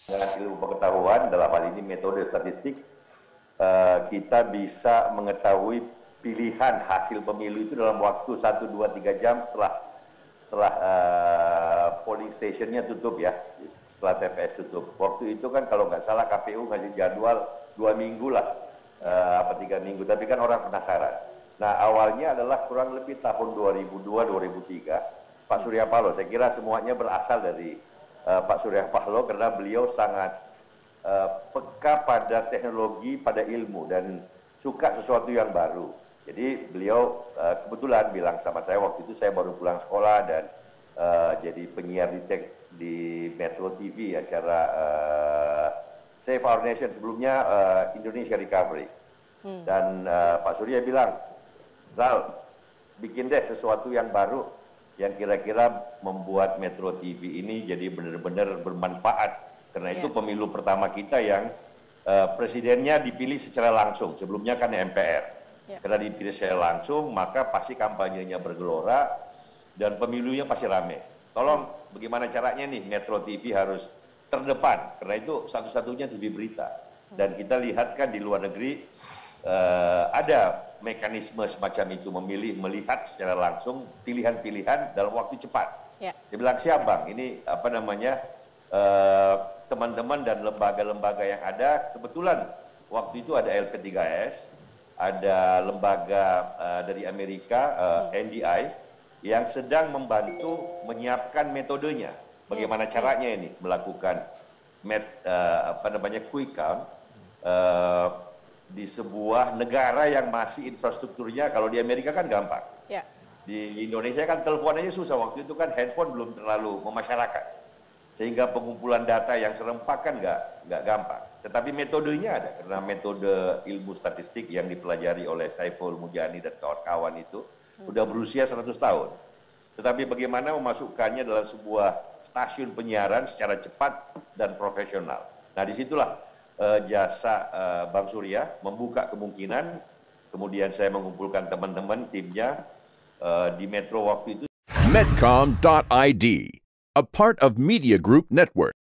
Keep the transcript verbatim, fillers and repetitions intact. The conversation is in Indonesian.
Dengan ilmu pengetahuan, dalam hal ini metode statistik, uh, kita bisa mengetahui pilihan hasil pemilu itu dalam waktu satu, dua, tiga jam setelah setelah uh, polling stationnya tutup ya, setelah T P S tutup. Waktu itu kan kalau nggak salah K P U ngasih jadwal dua minggu lah, uh, apa tiga minggu, tapi kan orang penasaran. Nah awalnya adalah kurang lebih tahun dua ribu dua sampai dua ribu tiga, Pak Surya Paloh, saya kira semuanya berasal dari uh, Pak Surya Paloh karena beliau sangat uh, peka pada teknologi, pada ilmu, dan suka sesuatu yang baru. Jadi beliau uh, kebetulan bilang sama saya waktu itu, saya baru pulang sekolah dan uh, jadi penyiar di, di Metro T V acara uh, Save Our Nation, sebelumnya uh, Indonesia Recovery. Hmm. Dan uh, Pak Surya bilang, Zal, bikin deh sesuatu yang baru yang kira-kira membuat Metro T V ini jadi benar-benar bermanfaat. Karena yeah. itu pemilu pertama kita yang uh, presidennya dipilih secara langsung, sebelumnya kan M P R. Yeah. Karena dipilih secara langsung, maka pasti kampanyenya bergelora dan pemilunya pasti rame. Tolong bagaimana caranya nih Metro T V harus terdepan, karena itu satu-satunya T V berita. Dan kita lihat kan di luar negeri uh, ada mekanisme semacam itu, memilih, melihat secara langsung pilihan-pilihan dalam waktu cepat. Yeah. Saya bilang, siap Bang, ini apa namanya, teman-teman uh, dan lembaga-lembaga yang ada, kebetulan waktu itu ada L P tiga S, ada lembaga uh, dari Amerika, uh, N D I, yang sedang membantu menyiapkan metodenya. Bagaimana caranya ini melakukan met, uh, apa namanya quick count uh, di sebuah negara yang masih infrastrukturnya, kalau di Amerika kan gampang. Ya. Di Indonesia kan telepon aja susah, waktu itu kan handphone belum terlalu memasyarakat, sehingga pengumpulan data yang serempak kan nggak nggak gampang. Tetapi metodenya ada, karena metode ilmu statistik yang dipelajari oleh Saiful Mujani dan kawan-kawan itu hmm. udah berusia seratus tahun. Tetapi bagaimana memasukkannya dalam sebuah stasiun penyiaran secara cepat dan profesional. Nah disitulah uh, jasa uh, Bang Surya membuka kemungkinan, kemudian saya mengumpulkan teman-teman timnya uh, di Metro waktu itu. Medcom dot I D, a part of Media Group Network.